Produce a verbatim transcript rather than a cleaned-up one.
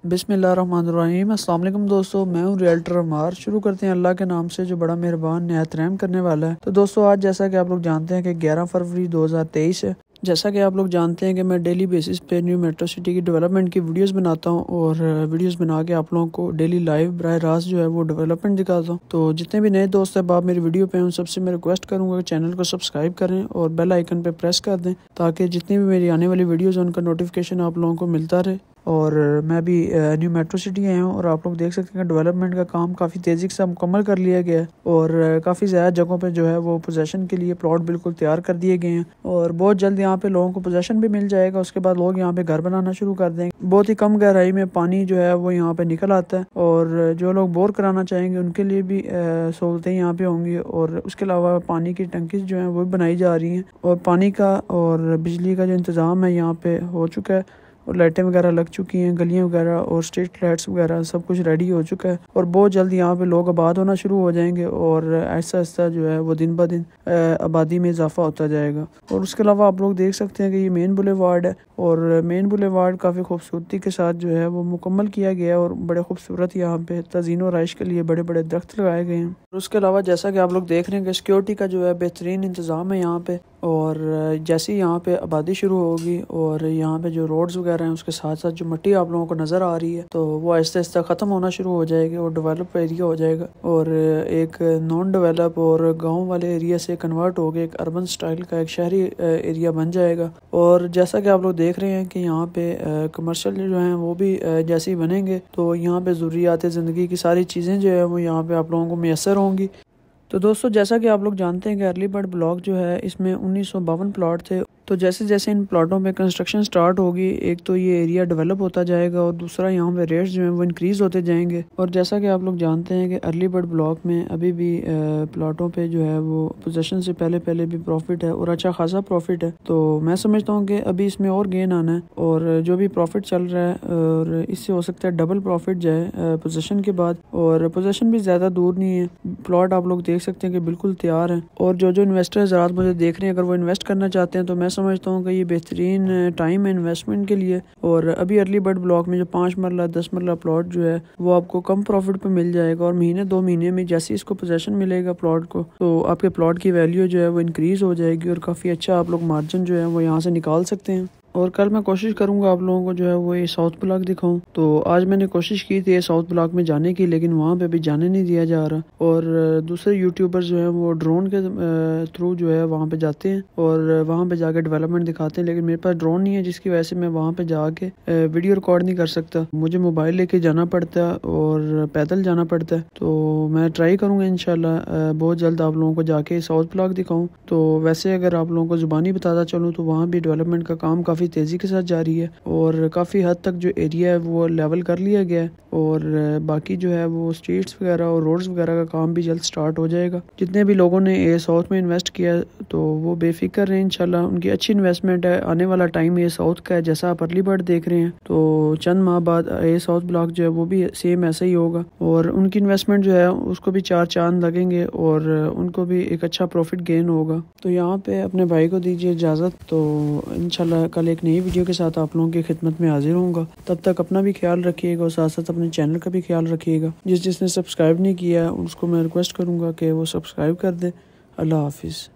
بسم اللہ الرحمن الرحیم۔ السلام علیکم دوستو، میں ہوں ریئلٹر عمار۔ شروع کرتے ہیں اللہ کے نام سے جو بڑا مہربان نہایت رحم کرنے والا ہے۔ تو دوستو آج جیسا کہ آپ لوگ جانتے ہیں کہ گیارہ فروری دو ہزار تیئیس ہے۔ جیسا کہ آپ لوگ جانتے ہیں کہ میں ڈیلی بیسس پہ نیو میٹرو سٹی کی ڈیولپمنٹ کی ویڈیوز بناتا ہوں اور ویڈیوز بنا کے آپ لوگوں کو ڈیلی لائیو براہ راست جو ہے وہ ڈیولپمنٹ دکھاتا ہوں۔ تو جتنے بھی نئے دوست ہیں آپ میری ویڈیو پہ ان سب سے میں ریکویسٹ کروں گا کہ چینل کو سبسکرائب کریں اور بیل آئیکن پہ پریس کر دیں تاکہ جتنی بھی میری آنے والی ویڈیوز ہیں ان کا نوٹیفیکیشن آپ لوگوں کو ملتا رہے۔ اور میں بھی نیو میٹرو سٹی آیا ہوں اور آپ لوگ دیکھ سکتے ہیں کہ ڈیولپمنٹ کا کام کافی تیزی سے مکمل کر لیا گیا ہے اور کافی زیادہ جگہوں پہ جو ہے وہ پوزیشن کے لیے پلاٹ بالکل تیار کر دیے گئے ہیں اور بہت جلد یہاں پہ لوگوں کو پوزیشن بھی مل جائے گا۔ اس کے بعد لوگ یہاں پہ گھر بنانا شروع کر دیں گے۔ بہت ہی کم گہرائی میں پانی جو ہے وہ یہاں پہ نکل آتا ہے اور جو لوگ بور کرانا چاہیں گے ان کے لیے بھی سہولتیں یہاں پہ ہوں گی اور اس کے علاوہ پانی کی ٹنکیز جو ہیں وہ بنائی جا رہی ہیں اور پانی کا اور بجلی کا جو انتظام ہے یہاں پہ ہو چکا ہے اور لائٹیں وغیرہ لگ چکی ہیں، گلیاں وغیرہ اور اسٹریٹ لائٹس وغیرہ سب کچھ ریڈی ہو چکا ہے اور بہت جلد یہاں پہ لوگ آباد ہونا شروع ہو جائیں گے اور ایسا ایسا جو ہے وہ دن بہ دن آبادی میں اضافہ ہوتا جائے گا۔ اور اس کے علاوہ آپ لوگ دیکھ سکتے ہیں کہ یہ مین بولے وارڈ ہے اور مین بولے وارڈ کافی خوبصورتی کے ساتھ جو ہے وہ مکمل کیا گیا ہے اور بڑے خوبصورت یہاں پہ تزئین و رہائش کے لیے بڑے بڑے درخت لگائے گئے ہیں۔ اور اس کے علاوہ جیسا کہ آپ لوگ دیکھ رہے ہیں کہ سیکیورٹی کا جو ہے بہترین انتظام ہے یہاں پہ اور جیسے ہی یہاں پہ آبادی شروع ہوگی اور یہاں پہ جو روڈز وغیرہ ہیں اس کے ساتھ ساتھ جو مٹی آپ لوگوں کو نظر آ رہی ہے تو وہ آہستہ آہستہ ختم ہونا شروع ہو جائے گی اور ڈیولپ ایریا ہو جائے گا اور ایک نان ڈیولپ اور گاؤں والے ایریا سے کنورٹ ہو کے ایک اربن سٹائل کا ایک شہری ایریا بن جائے گا۔ اور جیسا کہ آپ لوگ دیکھ رہے ہیں کہ یہاں پہ کمرشل جو ہیں وہ بھی جیسے ہی بنیں گے تو یہاں پہ ضروریات زندگی کی ساری چیزیں جو ہے وہ یہاں پہ آپ لوگوں کو میسر ہوں گی۔ تو دوستو جیسا کہ آپ لوگ جانتے ہیں کہ ارلی برڈ بلاک جو ہے اس میں انیس سو باون پلاٹ تھے، تو جیسے جیسے ان پلاٹوں میں کنسٹرکشن سٹارٹ ہوگی ایک تو یہ ایریا ڈیولپ ہوتا جائے گا اور دوسرا یہاں پہ ریٹس جو ہیں وہ انکریز ہوتے جائیں گے۔ اور جیسا کہ آپ لوگ جانتے ہیں کہ ارلی برڈ بلاک میں ابھی بھی پلاٹوں پہ جو ہے وہ پوزیشن سے پہلے پہلے بھی پروفٹ ہے اور اچھا خاصا پروفٹ ہے، تو میں سمجھتا ہوں کہ ابھی اس میں اور گین آنا ہے اور جو بھی پروفٹ چل رہا ہے اور اس سے ہو سکتا ہے ڈبل پروفٹ جائے پوزیشن کے بعد اور پوزیشن بھی زیادہ دور نہیں ہے۔ پلاٹ آپ لوگ دیکھ سکتے ہیں کہ بالکل تیار ہیں اور جو جو انویسٹر حضرات مجھے دیکھ رہے ہیں اگر وہ انویسٹ کرنا چاہتے ہیں تو میں سمجھتا ہوں کہ یہ بہترین ٹائم ہے انویسٹمنٹ کے لیے۔ اور ابھی ارلی برڈ بلاک میں جو پانچ مرلہ دس مرلہ پلاٹ جو ہے وہ آپ کو کم پروفٹ پہ مل جائے گا اور مہینے دو مہینے میں جیسے اس کو پوزیشن ملے گا پلاٹ کو تو آپ کے پلاٹ کی ویلیو جو ہے وہ انکریز ہو جائے گی اور کافی اچھا آپ لوگ مارجن جو ہے وہ یہاں سے نکال سکتے ہیں۔ اور کل میں کوشش کروں گا آپ لوگوں کو جو ہے وہ یہ ساؤتھ بلاک دکھاؤں، تو آج میں نے کوشش کی تھی یہ ساؤتھ بلاک میں جانے کی لیکن وہاں پہ بھی جانے نہیں دیا جا رہا اور دوسرے یوٹیوبر جو ہیں وہ ڈرون کے تھرو جو ہے وہاں پہ جاتے ہیں اور وہاں پہ جا کے ڈیولپمنٹ دکھاتے ہیں، لیکن میرے پاس ڈرون نہیں ہے جس کی وجہ سے میں وہاں پہ جا کے ویڈیو ریکارڈ نہیں کر سکتا، مجھے موبائل لے کے جانا پڑتا ہے اور پیدل جانا پڑتا ہے۔ تو میں ٹرائی کروں گا انشاءاللہ بہت جلد آپ لوگوں کو جا کے ساؤتھ بلاک دکھاؤں۔ تو ویسے اگر آپ لوگوں کو زبانی بتاتا چلوں تو وہاں بھی ڈیولپمنٹ کا کام کافی تیزی کے ساتھ جاری ہے اور کافی حد تک جو ایریا ہے وہ لیول کر لیا گیا ہے اور باقی جو ہے وہ اسٹریٹس وغیرہ اور روڈز وغیرہ کا کام بھی جلد سٹارٹ ہو جائے گا۔ جتنے بھی لوگوں نے اے ساؤتھ میں انویسٹ کیا تو وہ بے فکر ہیں، انشاءاللہ ان کی اچھی انویسٹمنٹ ہے۔ آنے والا ٹائم اے ساؤتھ کا ہے جیسا آپ ارلی برڈ دیکھ رہے ہیں تو چند ماہ بعد اے ساؤتھ بلاک جو ہے وہ بھی سیم ایسا ہی ہوگا اور ان کی انویسٹمنٹ جو ہے اس کو بھی چار چاند لگیں گے اور ان کو بھی ایک اچھا پروفٹ گین ہوگا۔ تو یہاں پہ اپنے بھائی کو دیجیے اجازت، تو انشاءاللہ کل ایک نئی ویڈیو کے ساتھ آپ لوگوں کی خدمت میں حاضر ہوں گا۔ تب تک اپنا بھی خیال رکھیے گا اور ساتھ ساتھ اپنے چینل کا بھی خیال رکھیے گا۔ جس جس نے سبسکرائب نہیں کیا اس کو میں ریکویسٹ کروں گا کہ وہ سبسکرائب کر دے۔ اللہ حافظ۔